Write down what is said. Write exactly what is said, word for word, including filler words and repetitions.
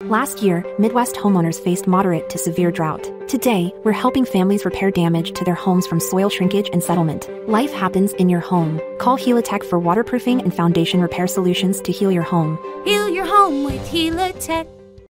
Last year, Midwest homeowners faced moderate to severe drought. Today, we're helping families repair damage to their homes from soil shrinkage and settlement. Life happens in your home. Call Helitech for waterproofing and foundation repair solutions to heal your home. Heal your home with Helitech.